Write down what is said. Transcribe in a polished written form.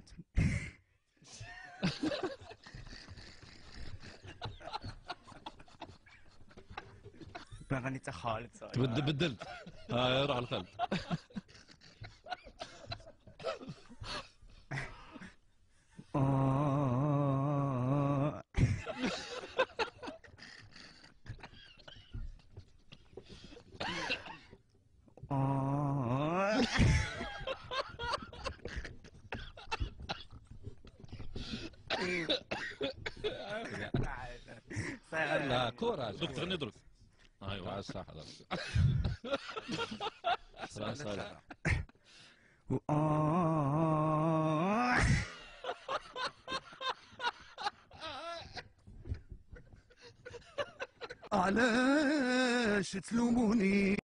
باغاني تا خالد صاحبي. بدلت. ها روح لخالد. لا كورة دوك تغني دروك. ايوا صح هذاك. علاش تلوموني؟